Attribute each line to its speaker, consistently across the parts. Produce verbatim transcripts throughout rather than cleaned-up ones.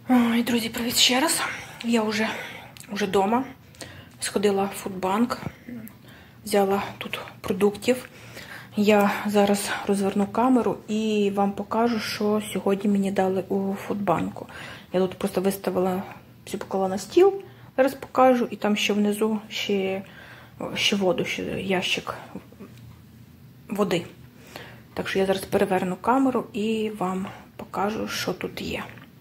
Speaker 1: Ой, друзі, привіт ще раз. Я вже вже вдома. Сходила в Фудбанк, взяла тут продуктів. Я зараз розверну камеру і вам покажу, що сьогодні мені дали у Фудбанку. Я тут просто виставила, все поклала на стіл, зараз покажу. І там ще внизу ще, ще воду, ще ящик води. Так що я зараз переверну камеру і вам покажу, що тут є.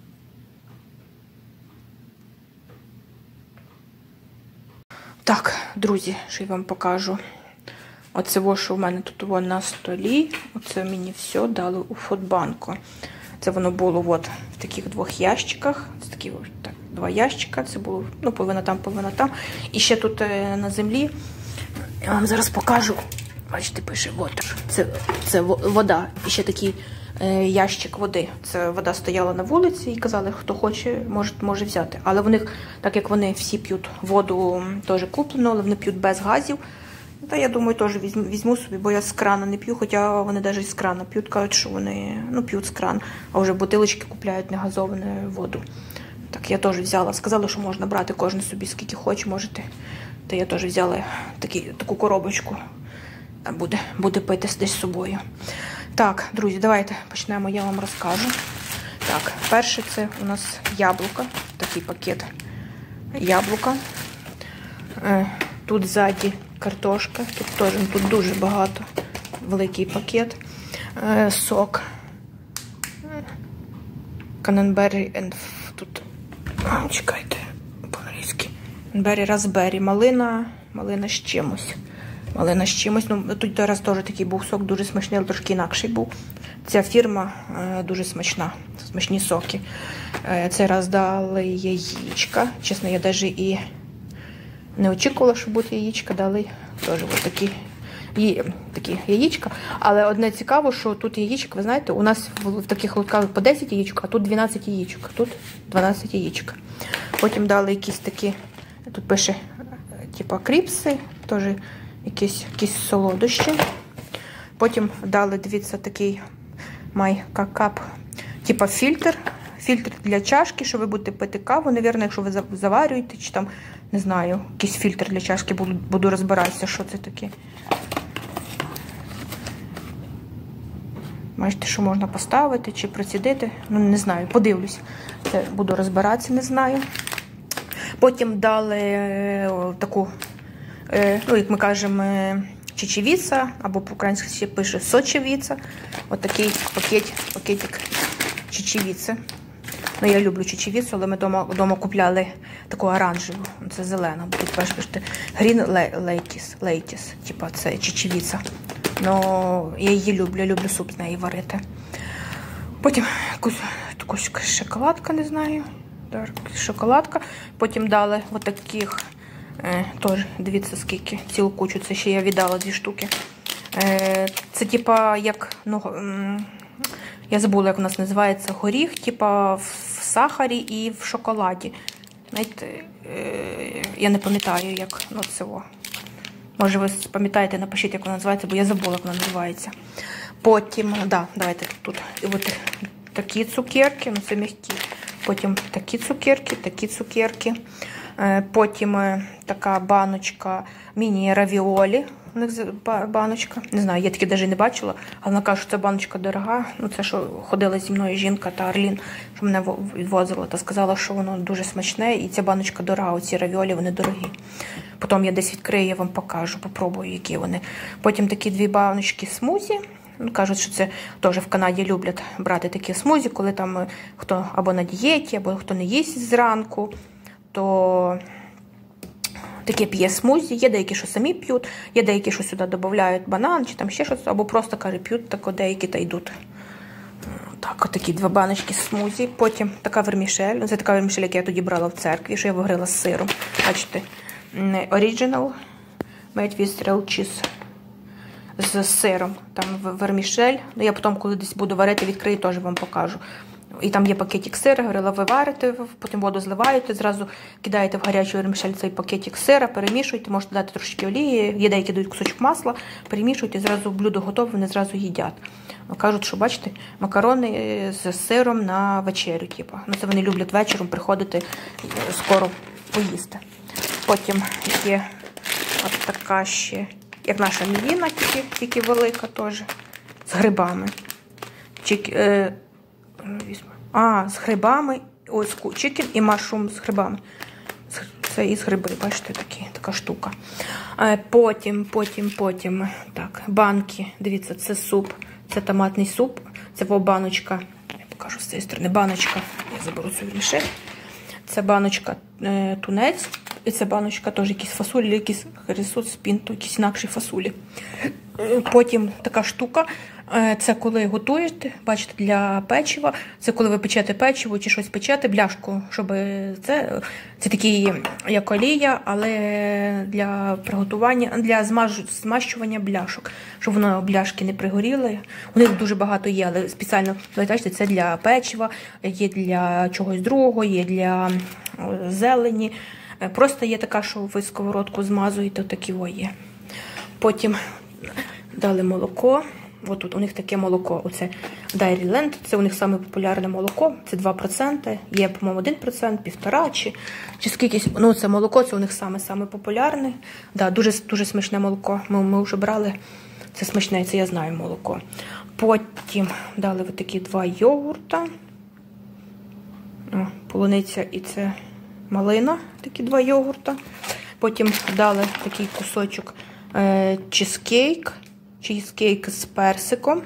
Speaker 1: Так, друзі, що я вам покажу. Оце, що в мене тут на столі. Оце мені все дали у Фудбанку. Це воно було от в таких двох ящиках. Це такі ось так, два ящика. Це було, ну, половина там, половина там. І ще тут на землі, я вам зараз покажу. Бачите, пише, water. Це, це вода. І ще такий е, ящик води. Це вода стояла на вулиці і казали, хто хоче, може, може взяти. Але в них, так як вони всі п'ють воду, теж куплено, але вони п'ють без газів. Та я думаю, теж візьму, візьму собі, бо я з крана не п'ю, хоча вони навіть з крана п'ють, кажуть, що вони, ну, п'ють з крана, а вже бутилочки купляють негазовану воду. Так, я теж взяла, сказали, що можна брати кожен собі, скільки хоче, можете. Та я теж взяла такі, таку коробочку, буде, буде пити десь з собою. Так, друзі, давайте почнемо, я вам розкажу. Так, перше це у нас яблука, такий пакет яблука. Тут ззаді картошка, тут теж тут дуже багато, великий пакет, е, сок, Каненбері, тут, а, чекайте, по-англійськи, Каненбері, Raspberry, малина, малина з чимось, малина з чимось, ну, тут зараз теж такий був сок, дуже смачний, але трошки інакший був. Ця фірма е, дуже смачна, смачні соки. Е, цей раз дали яєчка, чесно, я навіть і не очікувала, що буде яєчка, дали теж такі, такі яєчка. Але одне цікаво, що тут яєчок, ви знаєте, у нас в, в таких лотках по десять яєчок, а тут дванадцять яєчок, тут дванадцять яєчок. Потім дали якісь такі, тут пише, типа кріпси, теж якісь, якісь солодощі. Потім дали, дивіться, такий майкакап, типа фільтр. Фільтр для чашки, що ви будете пити каву, навірно, якщо ви заварюєте, чи там, не знаю, якийсь фільтр для чашки, буду, буду розбиратися, що це таке. Бачите, що можна поставити, чи процідити, ну, не знаю, подивлюсь. Це буду розбиратися, не знаю. Потім дали о, таку, е, ну, як ми кажемо, чечевіца, або по-українськи ще пише сочевіца. Ось такий пакет, пакетик чечевіці. Ну, я люблю чечевіцу, але ми вдома, вдома купляли таку оранжеву, це зелена. Тут бачите, green lettuce, lettuce, типа це чечевіця. Ну, я її люблю, я люблю суп з неї варити. Потім якусь таку шоколадка, не знаю, так, шоколадка. Потім дали отаких, е, теж, дивіться скільки, цілу кучу, це ще я віддала дві штуки. Е, це типа як, ну, я забула, як у нас називається, горіх, типа в сахарі і в шоколаді. Знаєте, я не пам'ятаю, як, ну, це. Може, ви пам'ятаєте, напишіть, як вона називається, бо я забула, як вона називається. Потім, да, давайте тут, от такі цукерки, ну це м'які. Потім такі цукерки, такі цукерки. Потім така баночка міні-равіолі. У них баночка. Не знаю, я таки навіть не бачила, але вона каже, що ця баночка дорога. Ну, це, що ходила зі мною жінка та Арлін, що мене відвозила, та сказала, що воно дуже смачне, і ця баночка дорога, оці равіолі, вони дорогі. Потім я десь відкрию, я вам покажу, попробую, які вони. Потім такі дві баночки смузі. Ну, кажуть, що це теж в Канаді люблять брати такі смузі, коли там хто або на дієті, або хто не їсть зранку, то таке п'є смузі, є деякі, що самі п'ють, є деякі, що сюди додають банан, чи там ще щось, або просто, каже, п'ють, так деякі та йдуть. Так, отакі два баночки смузі. Потім така вермішель, це така вермішель, яку я тоді брала в церкві, що я вигрила з сиром. Бачите, Original made with real cheese з сиром. Там вермішель, я потім, коли десь буду варити, відкрию, теж вам покажу. І там є пакетик сира, говорила, ви варите, потім воду зливаєте, зразу кидаєте в гарячу вермішель цей пакетик сира, перемішуєте, можете дати трошки олії, є деякі дають кусочок масла, перемішуєте, зразу блюдо готове, вони зразу їдять. Кажуть, що, бачите, макарони з сиром на вечерю. Типу. Ну, це вони люблять вечором приходити скоро поїсти. Потім є от така ще, як наша мівіна, тільки, тільки велика теж, з грибами. Чик, е, а, з грибами, ось чикен і машрум з грибами. Це із гриби, бачите, такі, така штука. Потім, потім, потім, так, банки, дивіться, це суп, це томатний суп, це баночка, я покажу з цієї сторони, баночка, я заберу цю вірніше, це баночка е, тунець, і це баночка теж якісь фасолі, якісь рисот з пінто, якісь інакші фасолі. Потім така штука, це коли готуєте, бачите, для печива, це коли ви печете печиво чи щось печете, бляшку, щоб це, це такий, як олія, але для приготування, для змащування бляшок, щоб воно бляшки не пригоріли. У них дуже багато є, але спеціально, бачите, це для печива, є для чогось другого, є для зелені. Просто є така, що ви сковородку змазуєте, такі є. Потім дали молоко. Ось тут у них таке молоко. Оце Dairyland, це у них саме популярне молоко. Це два відсотки. Є, по-моєму, один відсоток, півтора чи, чи скільки. Ну, це молоко, це у них саме-саме популярне. Да, дуже, дуже смачне молоко. Ми, ми вже брали. Це смачне, це я знаю молоко. Потім дали ось такі два йогурта. О, полуниця і це малина, такі два йогурта. Потім дали такий кусочок е, чизкейк. Чизкейк з персиком.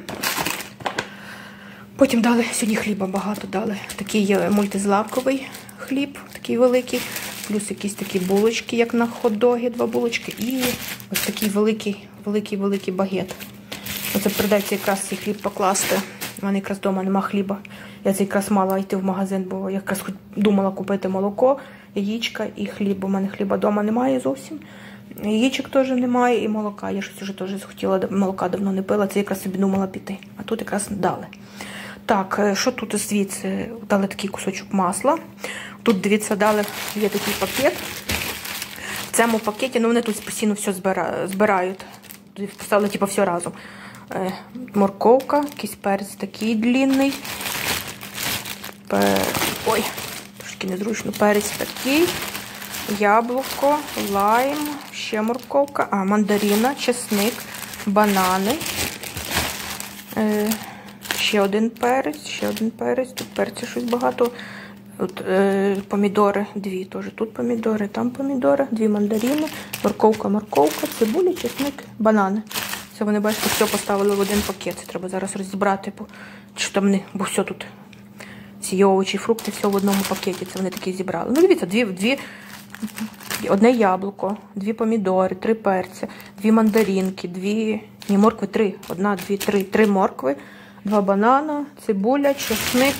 Speaker 1: Потім дали, сьогодні хліба багато дали. Такий мультизлаковий хліб, такий великий. Плюс якісь такі булочки, як на хот-доги, два булочки. І ось такий великий, великий, великий багет. Оце придеться якраз цей хліб покласти. У мене якраз вдома нема хліба. Я це якраз мала йти в магазин, бо я якраз думала купити молоко, яєчка і хліб, бо в мене хліба вдома немає зовсім. Яєчок теж немає і молока. Я щось вже теж захотіла, молока давно не пила, це якраз собі думала піти. А тут якраз дали. Так, що тут звідси? Дали такий кусочок масла. Тут, дивіться, дали, є такий пакет. В цьому пакеті, ну вони тут постійно все збирають. Поставили, типу, все разом. Морковка, якийсь перець такий длинний. Пер... Ой, трошки незручно, перець такий. Яблуко, лайм, ще морковка, а, мандарина, чесник, банани, е, ще один перець, ще один перець, тут перця щось багато, От, е, помідори, дві теж, тут помідори, там помідори, дві мандарини, морковка, морковка, цибуля, чесник, банани. Це вони, бачите, все поставили в один пакет, це треба зараз розібрати, бо, що там не, бо все тут, ці овочі, фрукти, все в одному пакеті, це вони такі зібрали. Ну, дивіться, дві, дві одне яблуко, дві помідори, три перця, дві мандаринки, дві, ні, моркви, три, одна, дві, три, три моркви, два банана, цибуля, чесник,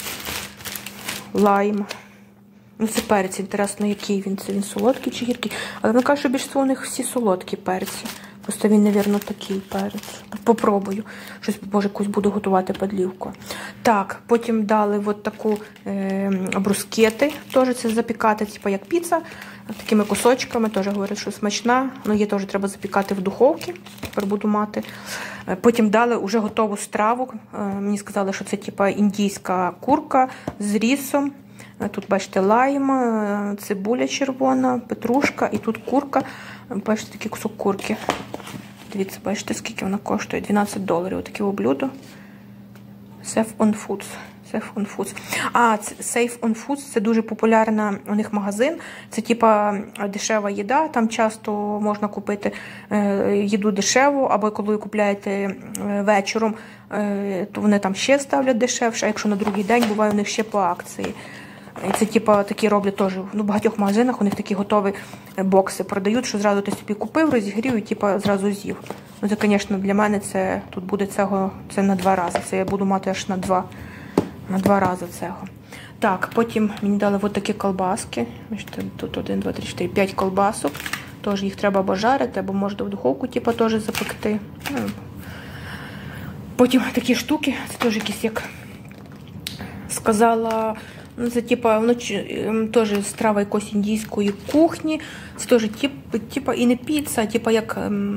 Speaker 1: лайм. Ну, це перець, інтересно, який він, це він солодкий чи гіркий. Але вони кажуть, що більше у них всі солодкі перці. Просто він, мабуть, такий перець. Попробую. Щось, може, якусь буду готувати подлівку. Так, потім дали от таку е, брускети. Теж це запікати, типу як піца. Такими кусочками. Теж говорять, що смачна. Ну, її теж треба запікати в духовці. Тепер буду мати. Потім дали вже готову страву. Е, мені сказали, що це типу індійська курка з рісом. Тут, бачите, лайм, цибуля червона, петрушка і тут курка. Бачите, такий кусок курки. Дивіться, бачите, скільки вона коштує? дванадцять доларів. Отаке блюдо. Safe on Foods. Safe on Foods. А, Safe on Foods – це дуже популярний у них магазин. Це типа дешева їда. Там часто можна купити їду дешеву, або коли купляєте вечором, то вони там ще ставлять дешевше, а якщо на другий день, буває у них ще по акції. І це, типа, такі роблять теж, ну, в багатьох магазинах у них такі готові бокси продають, що зразу ти собі купив, розігрів і, типа, зразу з'їв. Ну, це, звісно, для мене це, тут буде цього, це на два рази. Це я буду мати аж на два, на два рази цього. Так, потім мені дали от такі колбаски. Бачите, тут один, два, три, чотири, п'ять колбасок. Тож їх треба або жарити, або можна в духовку, типа, теж запекти. Потім такі штуки, це теж якісь як сказала, ну, це типа, воно теж страва якоїсь індійської кухні, це теж тип, типа і не піца, а типа як,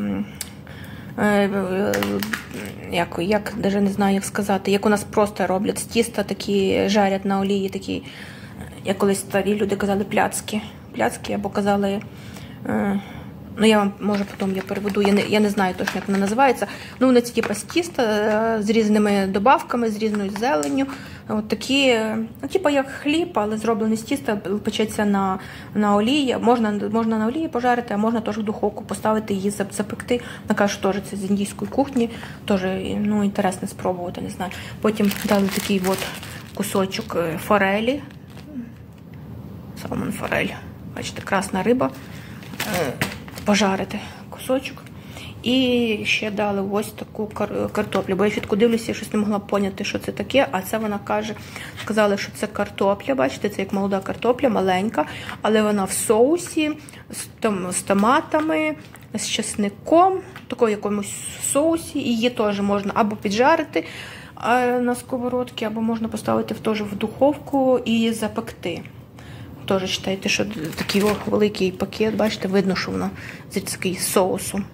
Speaker 1: як, як, навіть не знаю, як сказати, як у нас просто роблять з тіста, такі жарять на олії, такі, як колись старі люди казали, пляцки, пляцки, або казали, ну, я вам, може, потім я переведу, я не, я не знаю точно, як вона називається. Ну, вони це, типу, з тіста, з різними добавками, з різною зеленню. От такі, ну, типу, як хліб, але зроблений з тіста, печеться на, на олії. Можна, можна на олії пожарити, а можна теж в духовку поставити, її запекти. Вона каже, що теж це з індійської кухні. Теж, ну, інтересно спробувати, не знаю. Потім дали такий от кусочок форелі. Салмон форель. Бачите, красна риба. Пожарити кусочок. І ще дали ось таку картоплю. Бо я чітко дивлюся, я щось не могла поняти, що це таке. А це вона каже, сказали, що це картопля. Бачите, це як молода картопля, маленька. Але вона в соусі, з, там, з томатами, з чесником, в такому якомусь соусі. І її теж можна або піджарити на сковородці, або можна поставити теж в духовку і запекти. Теж вважайте, що такий великий пакет, бачите, видно, що воно з такий соусом.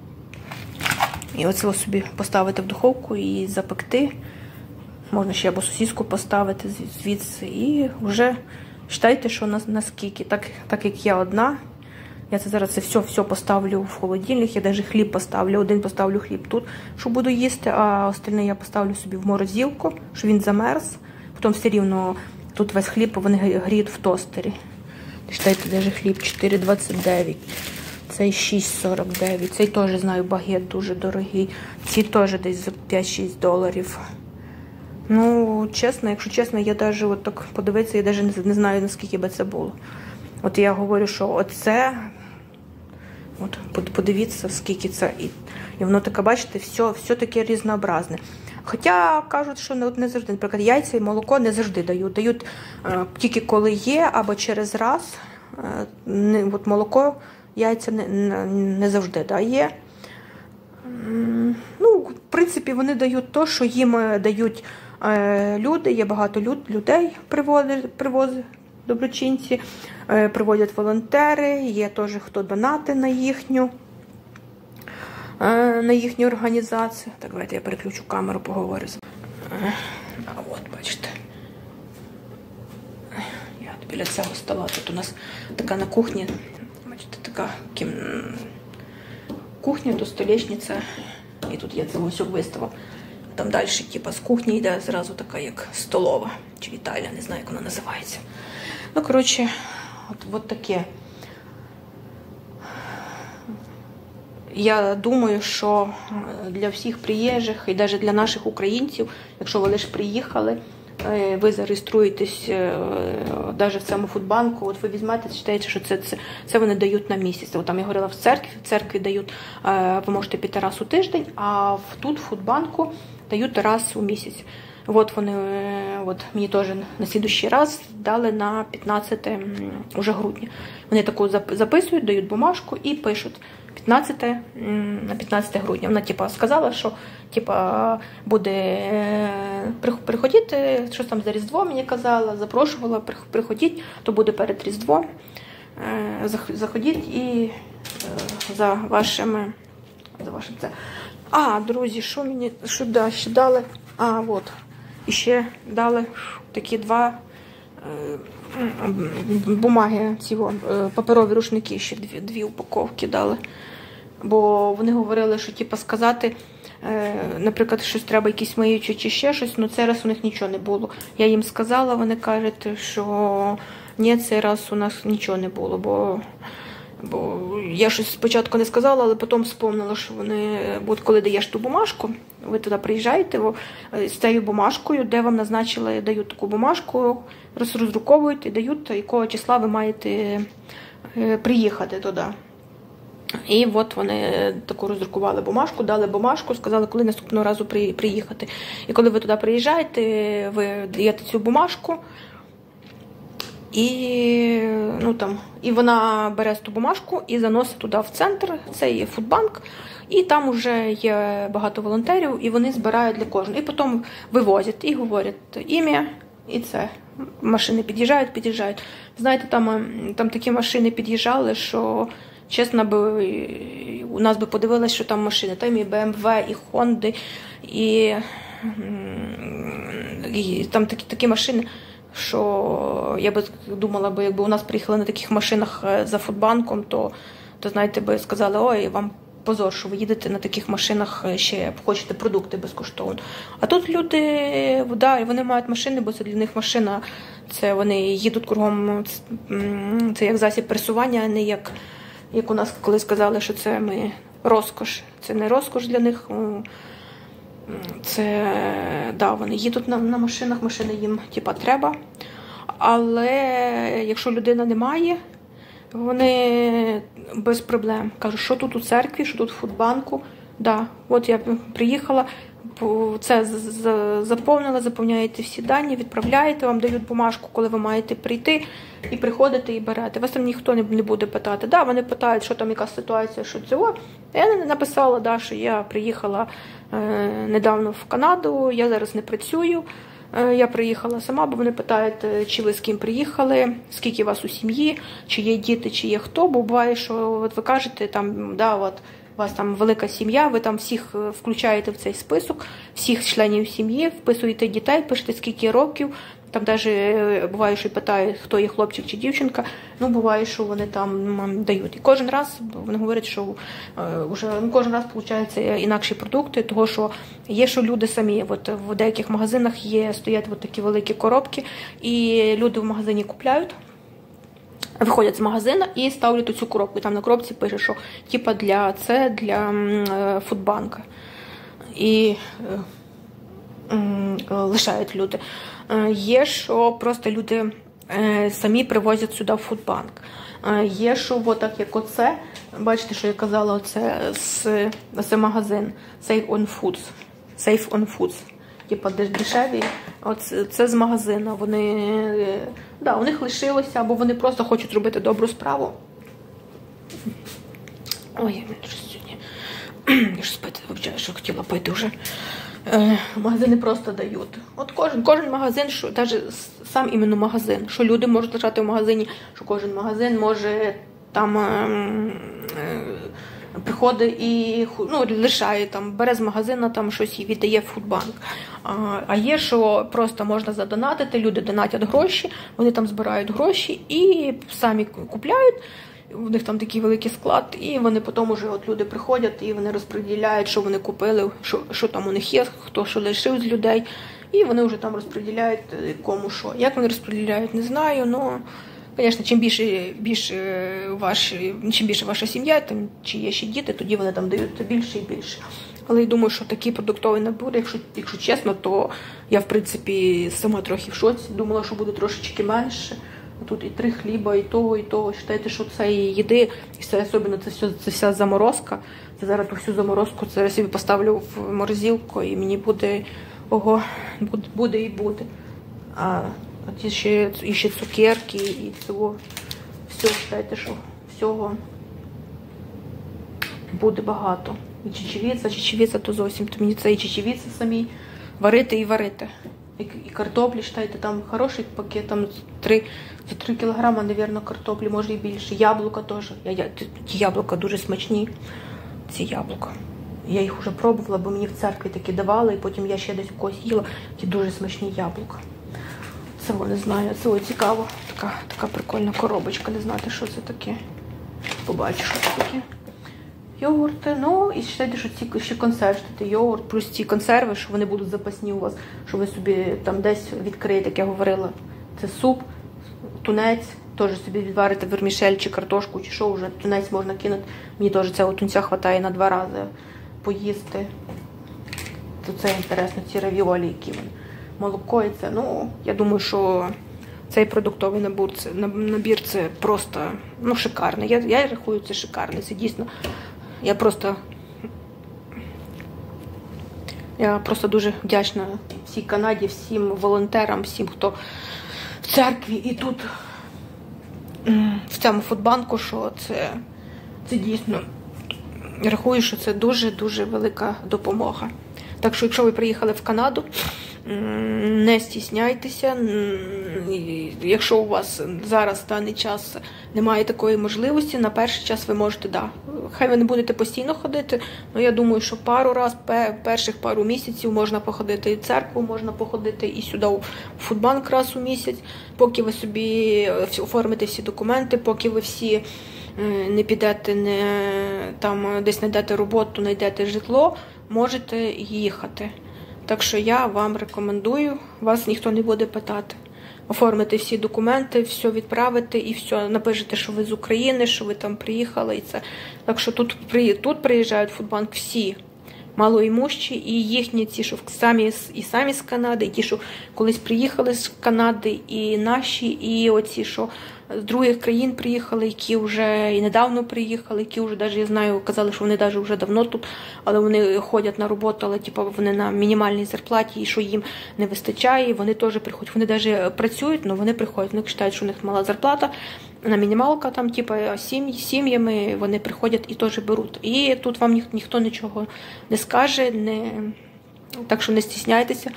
Speaker 1: І оце собі поставити в духовку і запекти. Можна ще або сосиску поставити звідси. І вже вважайте, що на, наскільки. Так, так як я одна, я це зараз це все, все поставлю в холодильник, я навіть хліб поставлю. Один поставлю хліб тут, що буду їсти, а остальне я поставлю собі в морозилку, щоб він замерз. Потім все рівно тут весь хліб, вони гріють в тостері. Читайте, навіть хліб чотири двадцять дев'ять. Цей шість сорок дев'ять. Цей теж, знаю, багет дуже дорогий. Ці теж десь за п'ять-шість доларів. Ну, чесно, якщо чесно, я навіть от так подивитися, я навіть не знаю, наскільки би це було. От я говорю, що оце, от подивіться, скільки це. І, і воно таке, бачите, все, все таке різнообразне. Хоча кажуть, що не, не завжди, наприклад, яйця і молоко не завжди дають. Дають е, тільки коли є, або через раз. Е, не, от молоко, яйця не, не, не завжди дає. Ну, в принципі, вони дають те, що їм дають е, люди. Є багато люд, людей привозять, привозять доброчинці, е, приводять волонтери, є теж хто донати на їхню. на їхню організацію. Так, давайте я переключу камеру, поговорю. А от, бачите. Я от біля цього стола. Тут у нас така на кухні, бачите, така кім... кухня, тут столешниця. І тут є цього всього вистава. Там далі, типу, з кухні йде зразу така, як столова. Чи вітальня, не знаю, як вона називається. Ну, коротше, от, от таке. Я думаю, що для всіх приїжджих і навіть для наших українців, якщо ви лише приїхали, ви зареєструєтесь навіть в цьому фудбанку, от ви візьмете, читаєте, що це, це, це вони дають на місяць. От там я говорила в церкві, в церкві дають, ви можете піти раз у тиждень, а тут в фудбанку дають раз у місяць. От вони, от мені теж на слідущий раз дали на п'ятнадцяте уже грудня. Вони таку записують, дають бумажку і пишуть п'ятнадцяте на п'ятнадцяте грудня. Вона типа сказала, що типа буде приходити, щось там за Різдво мені казала, запрошувала, приходіть, то буде перед Різдвом. Заходіть і за вашими, за вашим це. А, друзі, що мені, що да, ще дали? А, от. І ще дали такі два е, бумаги, ці е, паперові рушники, ще дві, дві упаковки дали. Бо вони говорили, що типу, сказати, е, наприклад, щось треба, якісь миючі чи ще щось, але цей раз у них нічого не було. Я їм сказала, вони кажуть, що ні, цей раз у нас нічого не було, бо... Бо я щось спочатку не сказала, але потім вспомнила, що вони, от коли даєш ту бумажку, ви туди приїжджаєте з цією бумажкою, де вам назначили, дають таку бумажку, роздруковують і дають, якого числа ви маєте приїхати туди. І от вони таку роздрукували бумажку, дали бумажку, сказали, коли наступного разу приїхати. І коли ви туди приїжджаєте, ви даєте цю бумажку, І, ну, там, і вона бере ту бумажку і заносить туди в центр, це є фудбанк, і там вже є багато волонтерів, і вони збирають для кожного. І потім вивозять і говорять ім'я, і це. Машини під'їжджають, під'їжджають. Знаєте, там, там такі машини під'їжджали, що, чесно, би, у нас би подивилися, що там машини. Там і Б М В, і Хонди, і, і там такі, такі машини, що я би думала, би, якби у нас приїхали на таких машинах за Фудбанком, то, то знаєте, би сказали, ой, вам позор, що ви їдете на таких машинах, ще хочете продукти безкоштовно. А тут люди, да, вони мають машини, бо це для них машина, це вони їдуть кругом, це як засіб пересування, а не як, як у нас колись сказали, що це ми розкош. Це не розкош для них, це, да, вони їдуть на, на машинах, машини їм, типа, треба. Але якщо людина не має, вони без проблем кажуть, що тут у церкві, що тут у Фудбанку. Да, от я приїхала, це заповнила, заповняєте всі дані, відправляєте, вам дають бумажку, коли ви маєте прийти, і приходите і берете. Вас там ніхто не буде питати. Да, вони питають, що там, яка ситуація, що цього. Я написала, да, що я приїхала е, недавно в Канаду, я зараз не працюю. Я приїхала сама, бо вони питають, чи ви з ким приїхали, скільки вас у сім'ї, чи є діти, чи є хто. Бо буває, що от ви кажете, там, да, от, у вас там велика сім'я, ви там всіх включаєте в цей список, всіх членів сім'ї, вписуєте дітей, пишете, скільки років. Там навіть буває, що питають, хто є хлопчик чи дівчинка. Ну, буває, що вони там дають. І кожен раз вони говорять, що вже ну, кожен раз виходить інакші продукти, того що є, що люди самі. От в деяких магазинах є, стоять от такі великі коробки, і люди в магазині купляють, виходять з магазину і ставлять цю коробку. І там на коробці пише, що типа для це для Фудбанка. І лишають люди. Є, що просто люди самі привозять сюди в Фудбанк. Є, що отак, як оце, бачите, що я казала, оце з, це магазин Safe on Foods. Safe on Foods. Типа дешеві. Оце, це з магазину. Вони, да, у них лишилося, або вони просто хочуть робити добру справу. Ой, я не сьогодні. Я ж спити, вибачаю, що хотіла пити вже. Магазини просто дають. От кожен, кожен магазин, що навіть сам іменно магазин, що люди можуть лишати в магазині, що кожен магазин може там е, е, приходить і ну, лишає, там, бере з магазина там щось і віддає в Фудбанк. А, а є, що просто можна задонатити, люди донатять гроші, вони там збирають гроші і самі купляють. У них там такий великий склад, і вони потім уже от люди приходять, і вони розподіляють, що вони купили, що, що там у них є, хто що лишив з людей, і вони вже там розподіляють кому що. Як вони розподіляють, не знаю, але, звісно, чим більше, більше, ваш, чим більше ваша сім'я, тим чи є ще діти, тоді вони там дають більше і більше. Але я думаю, що такий продуктовий набір, якщо, якщо чесно, то я, в принципі, сама трохи в шоці, думала, що буде трошечки менше. Тут і три хліба, і того, і того. Вважайте, що це і їди, і це особливо це, все, це вся заморозка. Це зараз ту всю заморозку це я собі поставлю в морозилку, і мені буде, ого, буде, буде і буде. А ті ще, і ще цукерки, і цього. Все, вважайте, що всього буде багато. І чечевиця, чечевиця то зовсім, то мені це і чечевиця самі варити і варити. І картоплі, считайте, там хороший пакет, там три, за три кілограма, мабуть, картоплі, може і більше. Яблука теж. Я, я, ті яблука дуже смачні, ці яблука. Я їх вже пробувала, бо мені в церкві такі давали, і потім я ще десь в когось їла. Ті дуже смачні яблука. Це, не знаю, це ось цікаво. Така, така прикольна коробочка, не знати, що це таке. Побачу, що це таке. Йогурти, ну, і считайте, що ці ще консерви, йогурт, плюс ці консерви, що вони будуть запасні у вас, що ви собі там десь відкриєте, як я говорила, це суп, тунець, теж собі відварите вермішель чи картошку, чи що, вже тунець можна кинути. Мені теж цього тунця вистачає на два рази поїсти. То це інтересно, ці равіолі, які вони. Молоко і це, ну, я думаю, що цей продуктовий набір, це, набір, це просто, ну, шикарний. Я, я рахую, це шикарний, це дійсно. Я просто, я просто дуже вдячна всій Канаді, всім волонтерам, всім, хто в церкві і тут, в цьому Фудбанку, що це, це дійсно, рахую, що це дуже-дуже велика допомога. Так що, якщо ви приїхали в Канаду, Не стісняйтеся, якщо у вас зараз в даний час немає такої можливості, на перший час ви можете, да, хай ви не будете постійно ходити, але я думаю, що пару раз, перших пару місяців можна походити і в церкву, можна походити і сюди у Фудбанк раз у місяць, поки ви собі оформите всі документи, поки ви всі не підете, не, там, десь знайдете роботу, знайдете житло, можете їхати. Так що я вам рекомендую, вас ніхто не буде питати. Оформити всі документи, все відправити і все, напишете, що ви з України, що ви там приїхали. І це. Так що тут, тут приїжджають в Фудбанк всі малоімущі, і їхні ці, що самі, і самі з Канади, і ті, що колись приїхали з Канади, і наші, і оці, що з других країн приїхали, які вже і недавно приїхали, які вже, навіть я знаю, казали, що вони навіть вже давно тут, але вони ходять на роботу, але типу, вони на мінімальній зарплаті, і що їм не вистачає, вони теж приходять. Вони навіть працюють, але вони приходять, вони вважають, що у них мала зарплата, на мінімалка, там, типу, сім'ї, сім'ями вони приходять і теж беруть. І тут вам ніх, ніхто нічого не скаже, не... так що не стісняйтеся.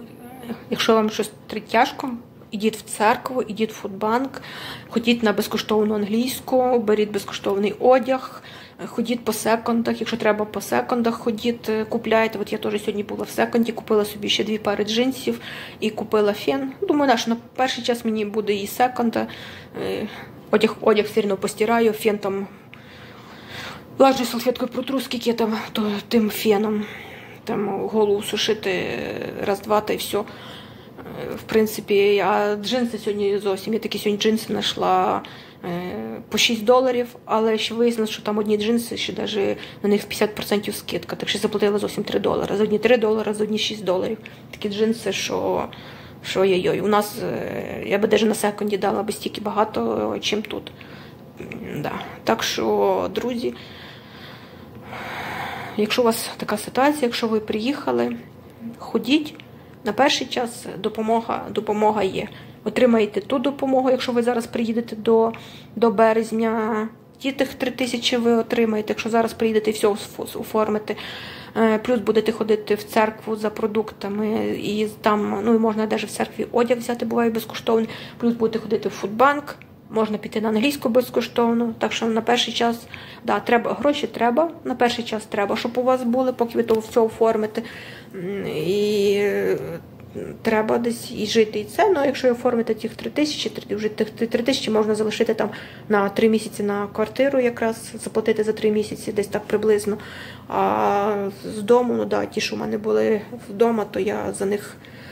Speaker 1: Якщо вам щось тяжко, ідіть в церкву, ідіть в Фудбанк, ходіть на безкоштовну англійську, беріть безкоштовний одяг, ходіть по секондах, якщо треба по секондах, ходіть, купляйте. От я теж сьогодні була в секонді, купила собі ще дві пари джинсів і купила фен. Думаю, що на перший час мені буде і секонда. Одяг, одяг все одно постираю, фен там, влажною салфеткою протру, скільки там, то, тим феном, там голову сушити раз-два та й все. В принципі, а джинси сьогодні зовсім, я такі сьогодні джинси знайшла по шість доларів, але ще вияснилось, що там одні джинси, ще навіть на них п'ятдесят відсотків скидка, так що заплатила зовсім три долари. За одні три долари, за одні шість доларів. Такі джинси, що, що ой-ой. У нас, я би навіть на секунді дала би стільки багато, чим тут. Да. Так що, друзі, якщо у вас така ситуація, якщо ви приїхали, ходіть. На перший час допомога, допомога є. Отримаєте ту допомогу, якщо ви зараз приїдете до, до березня. Ті тих три тисячі ви отримаєте, якщо зараз приїдете і все оформите. Плюс будете ходити в церкву за продуктами, і там, ну і можна навіть в церкві одяг взяти, буває безкоштовний. Плюс будете ходити в Фудбанк, можна піти на англійську безкоштовно. Так що на перший час, да, треба, гроші треба, на перший час треба, щоб у вас були, поки ви то все оформите. І треба десь і жити, і це. Ну, якщо оформите тих три тисячі, вже тих три тисячі можна залишити там на три місяці на квартиру якраз, заплатити за три місяці, десь так приблизно. А з дому, ну да, ті, що в мене були вдома, то я за них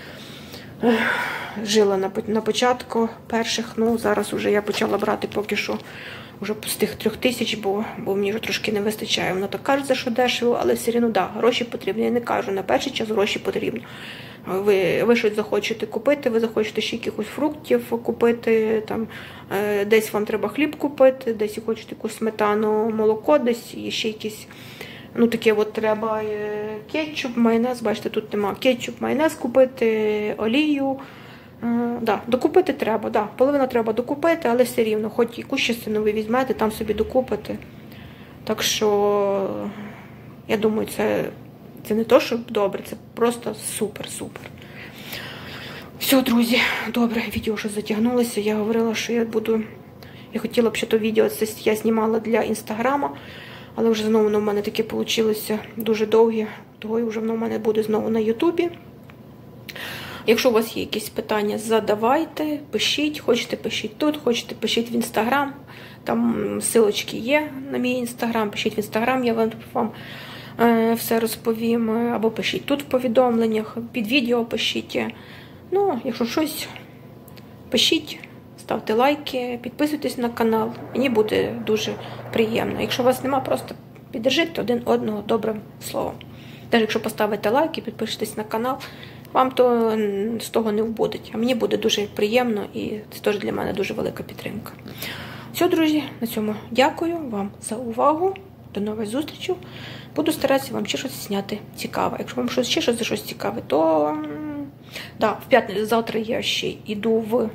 Speaker 1: жила на, на початку перших, ну зараз вже я почала брати поки що вже з тих трьох тисяч, бо, бо мені вже трошки не вистачає. Воно так кажуть, що дешево, але все рівно, да, гроші потрібні. Я не кажу, на перший час гроші потрібні. Ви, ви щось захочете купити, ви захочете ще якихось фруктів купити, там, е, десь вам треба хліб купити, десь хочете якусь сметану, молоко, десь і ще якісь, ну таке от треба е, кетчуп, майонез, бачите, тут нема, кетчуп, майонез купити, олію. Uh, да, докупити треба, да, половину треба докупити, але все рівно, хоч якусь частину ви візьмете, там собі докупите. Так що, я думаю, це, це не то, що добре, це просто супер-супер. Все, друзі, добре, відео вже затягнулося, я говорила, що я буду, я хотіла б, що то відео це я знімала для інстаграма, але вже знову воно в мене таке вийшло дуже довге, того вже воно в мене буде знову на ютубі. Якщо у вас є якісь питання, задавайте, пишіть, хочете пишіть тут, хочете пишіть в інстаграм, там ссылочки є на мій інстаграм, пишіть в інстаграм, я вам, вам е, все розповім, або пишіть тут в повідомленнях, під відео пишіть. Ну, якщо щось, пишіть, ставте лайки, підписуйтесь на канал, мені буде дуже приємно. Якщо у вас нема, просто піддержіть один одного добрим словом. Навіть якщо поставите лайк і підпишетесь на канал, вам то з того не вбудеть. А мені буде дуже приємно і це теж для мене дуже велика підтримка. Все, друзі, на цьому дякую вам за увагу. До нових зустрічей. Буду старатися вам ще щось зняти цікаве. Якщо вам щось, ще щось за щось цікаве, то да, в п'ятницю, завтра я ще йду в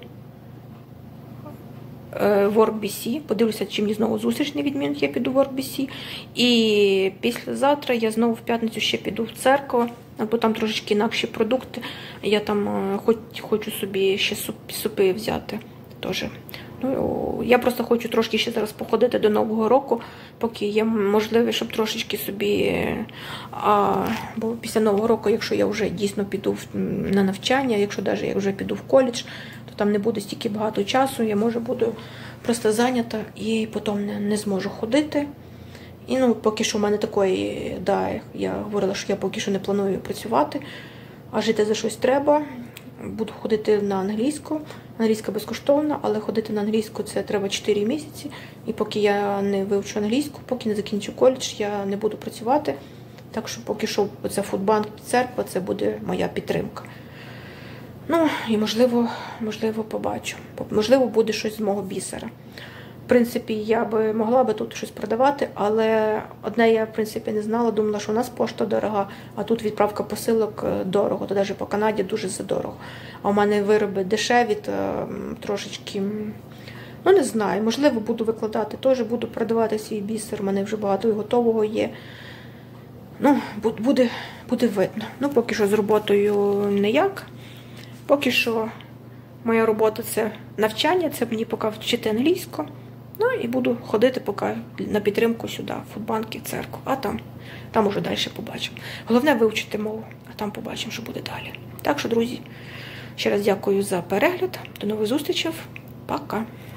Speaker 1: WorkBC. Подивлюся, чи мені знову зустріч не відмінить, я піду в WorkBC. І післязавтра я знову в п'ятницю ще піду в церкву. Або там трошечки інакші продукти. Я там хоч, хочу собі ще суп, супи взяти теж. Ну, я просто хочу трошки ще зараз походити до Нового року, поки є можливість, щоб трошечки собі, а, бо після Нового року, якщо я вже дійсно піду на навчання, якщо навіть я вже піду в коледж, то там не буде стільки багато часу, я може буду просто зайнята і потім не, не зможу ходити. І ну, поки що в мене такої, да, я говорила, що я поки що не планую працювати, а жити за щось треба. Буду ходити на англійську. Англійська безкоштовна, але ходити на англійську це треба чотири місяці. І поки я не вивчу англійську, поки не закінчу коледж, я не буду працювати. Так що поки що це Фудбанк, церква, це буде моя підтримка. Ну, і можливо, можливо, побачу. Можливо, буде щось з мого бісера. В принципі, я би могла би тут щось продавати, але одне я, в принципі, не знала, думала, що у нас пошта дорога, а тут відправка посилок дорого, то навіть по Канаді дуже задорого. А у мене вироби дешеві, то трошечки, ну не знаю, можливо, буду викладати, теж буду продавати свій бісер, у мене вже багато і готового є. Ну, буде, буде видно. Ну, поки що з роботою ніяк. Поки що моя робота – це навчання, це мені поки вчити англійську. Ну і буду ходити поки на підтримку сюди, в Фудбанк і в церкву. А там, там уже далі побачимо. Головне вивчити мову, а там побачимо, що буде далі. Так що, друзі, ще раз дякую за перегляд. До нових зустрічей. Пока.